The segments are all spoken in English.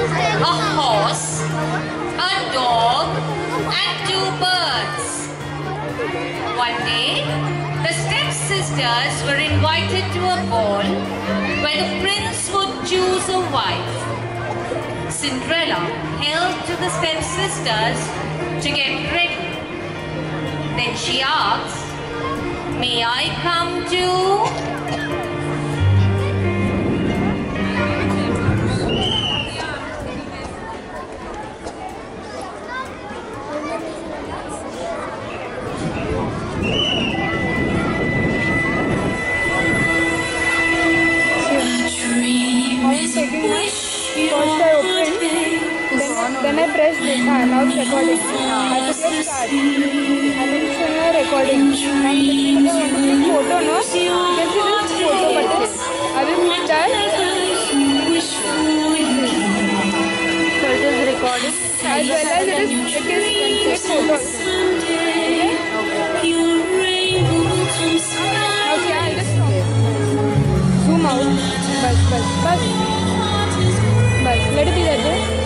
a horse, a dog, and 2 birds. One day, the stepsisters were invited to a ball where the prince would choose a wife. Cinderella held to the stepsisters to get ready. Then she asked, "May I come too?" Then I press this. Now it's recording. I have to press start. And then it's showing a recording. And if you want to take photo, no? You can see this photo button. I will hit that. So it is recording. As well as it is take photos. Okay, I'll just zoom out. Bus. Let it be that way.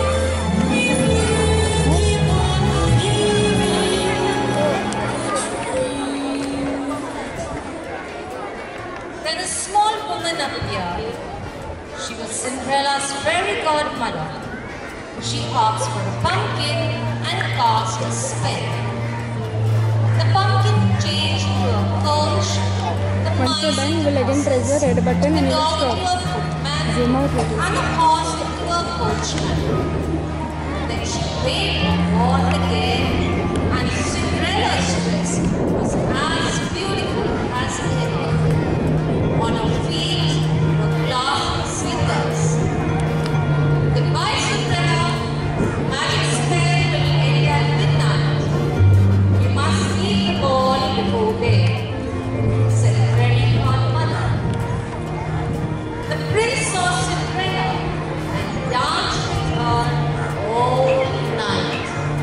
Then a small woman appeared. She was Cinderella's fairy godmother. She asked for a pumpkin and cast a spell. The pumpkin changed to a coach. Once you're done, you will again press the red button and you will stop. Zoom out with it. And a horse to a coachman. Then she waved her wand again, and Cinderella's dress was as beautiful as ever. On her feet were glass slippers. Goodbye, Cinderella. Magic spell will end at midnight. You must leave the ball before day, said the fairy godmother. The prince saw Cinderella and danced with her all night.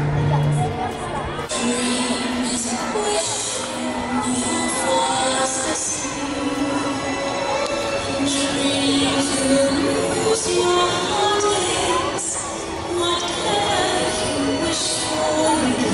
Dream is a wish for us to see. Dream to lose your heartaches. Whatever you wish for,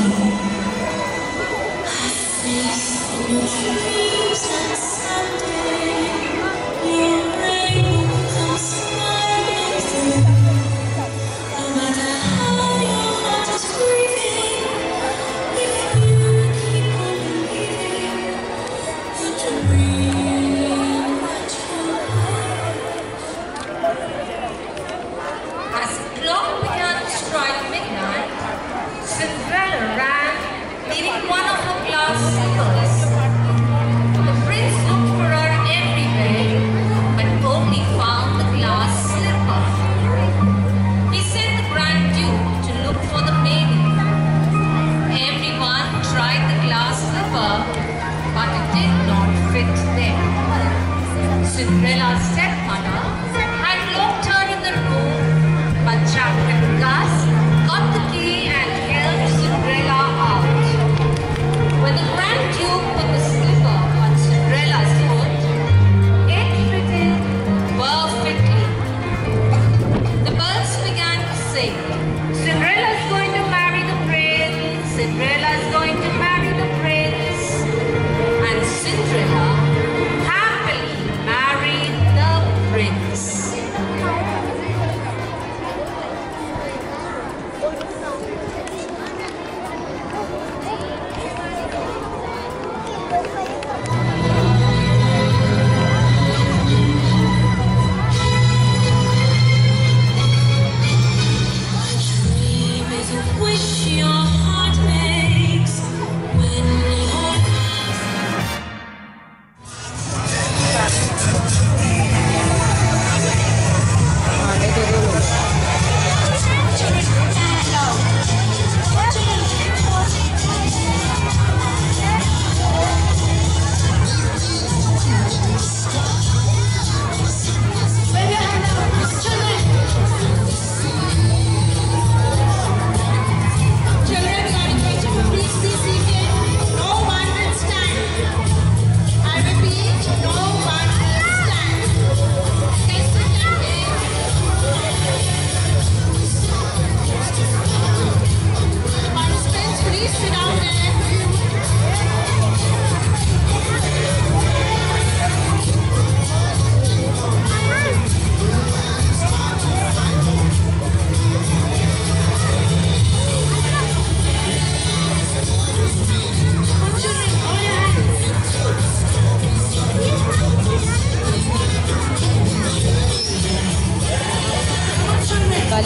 have faith in your dreams and someday your rain will come smiling through. No matter how your heart is grieving, if you keep on believing, the dream that you have. As the clock began to strike midnight, Cinderella ran, leaving one of her glass slippers. The prince looked for her everywhere, but only found the glass slipper. He sent the Grand Duke to look for the maiden. Everyone tried the glass slipper, but it did not fit there. Cinderella's stepmother had locked her in the room, but Jack and Gus got the key and helped Cinderella out. When the Grand Duke put the slipper on Cinderella's foot, it fitted perfectly. The birds began to sing, "Cinderella's going to marry the prince, Cinderella's going to marry the prince." And Cinderella happily married the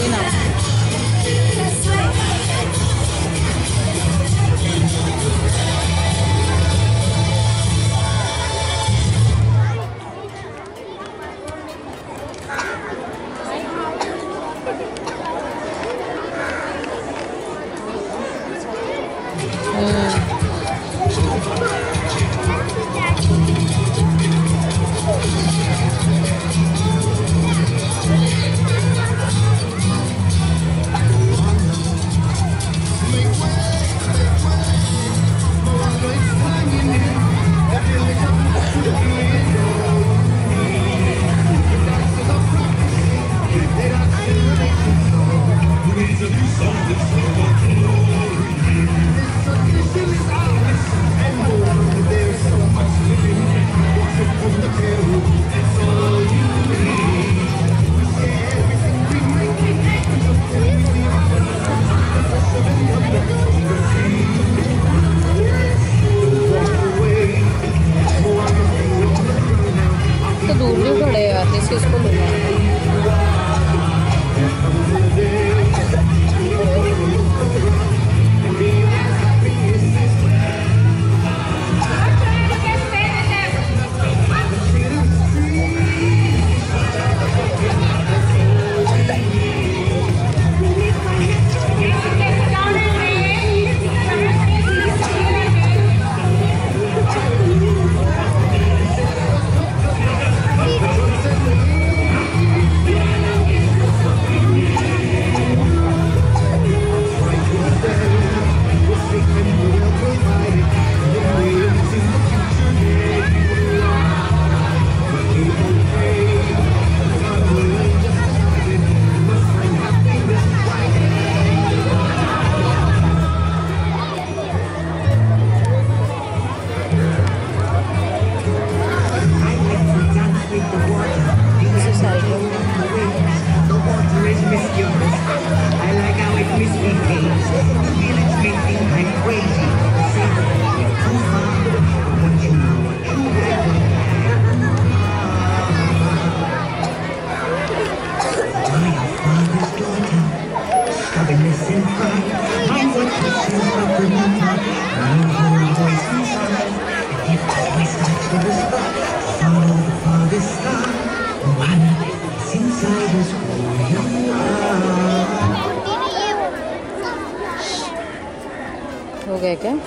हो गया क्या?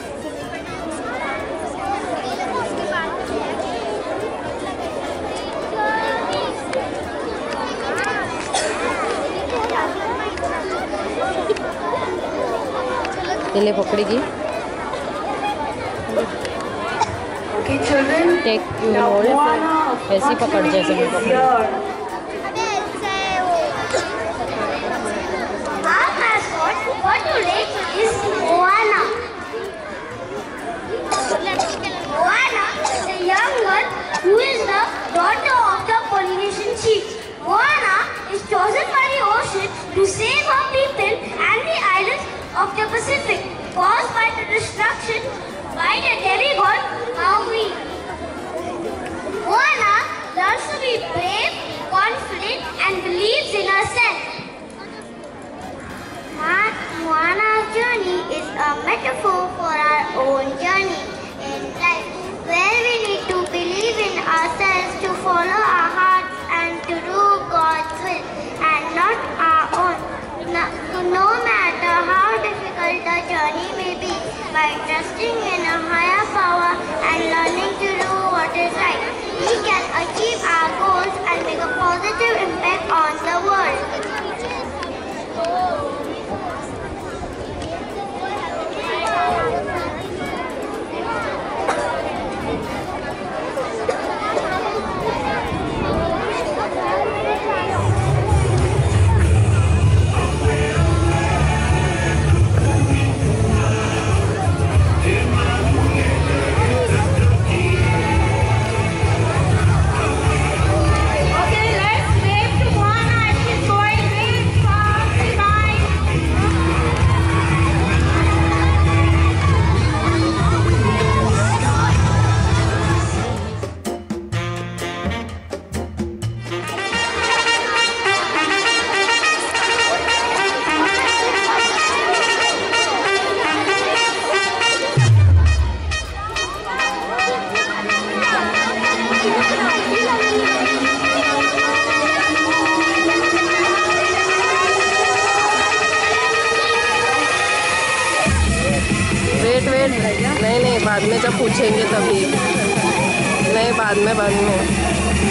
ले पकड़ेगी। Take you hold, ऐसी पकड़ जैसे मैं पकड़। Our mascot for today is Moana. Moana is a young girl who is the daughter of the Polynesian chief. Moana is chosen by the ocean to save her people and the islands of the Pacific caused by the destruction by the demigod Maui. Moana learns to be brave, confident, and believes in herself. Moana's journey is a metaphor for our own journey in life, where we need to believe in ourselves, to follow our hearts, and to do God's will, and not our own. No matter how difficult the journey may be, by trusting in a higher power and learning to do what is right, we can achieve our goals and make a positive impact on the world. Okay, let's wave to Moana as she's going नहीं बाद में जब पूछेंगे तभी। नहीं बाद में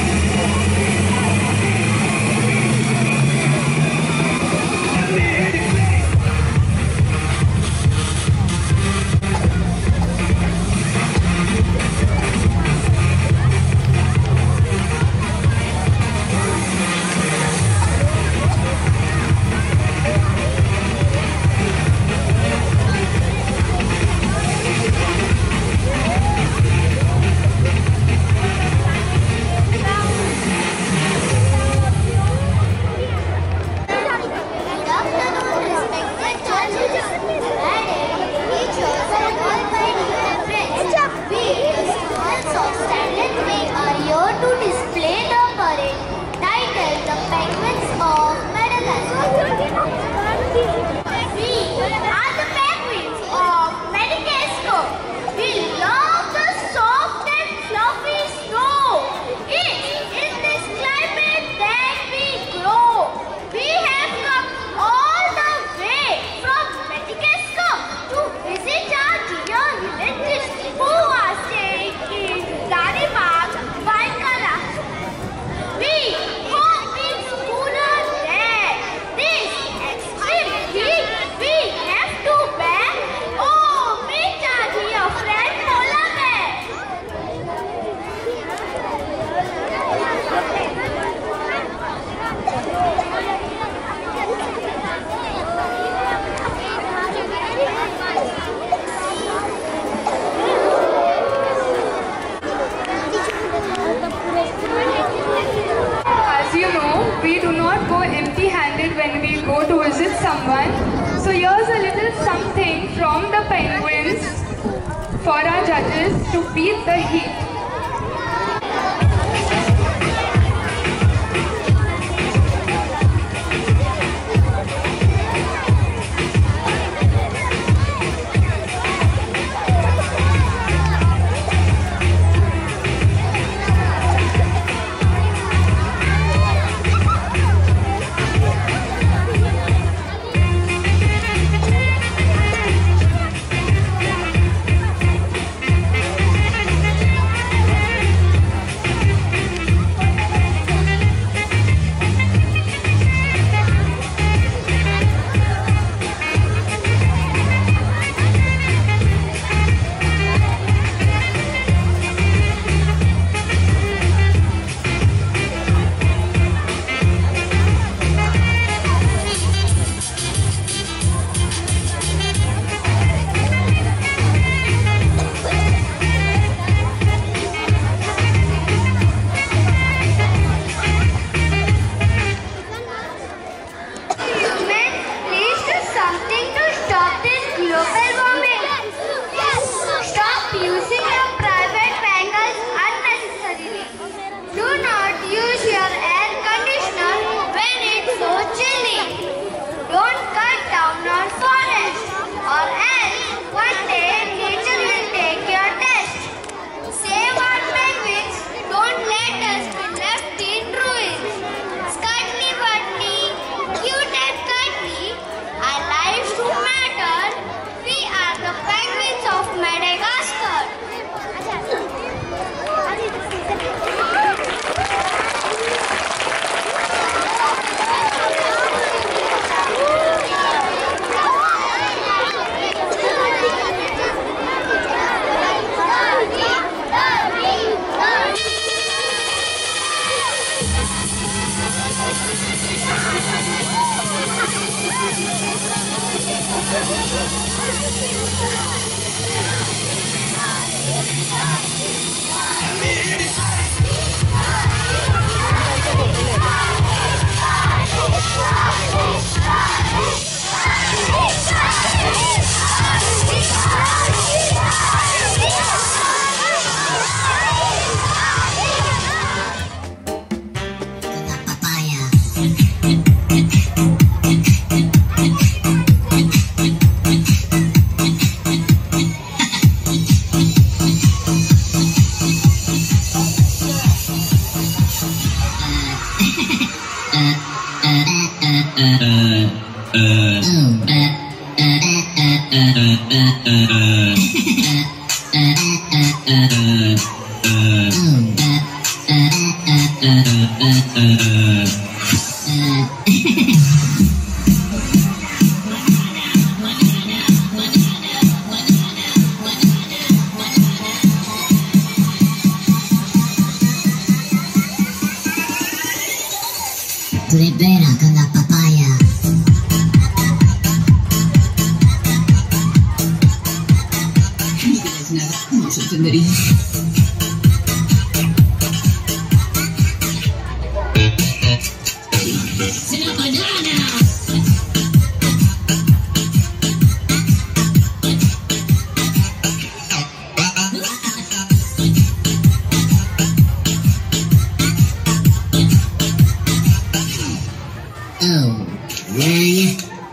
when we go to visit someone. So here's a little something from the penguins for our judges to beat the heat. Libera con la papaya. No digas nada, no se entendería. ¡Es una banana! Oh, yeah.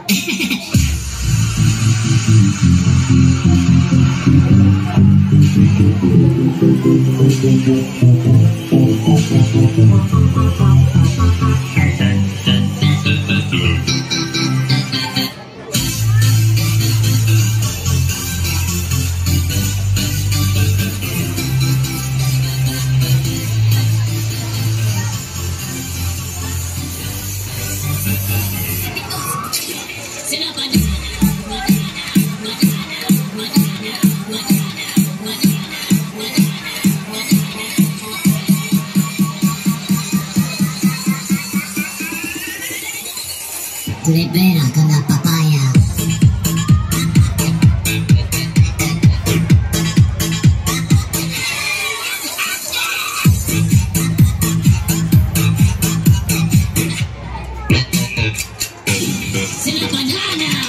Libera con la papaya. ¡Es una banana!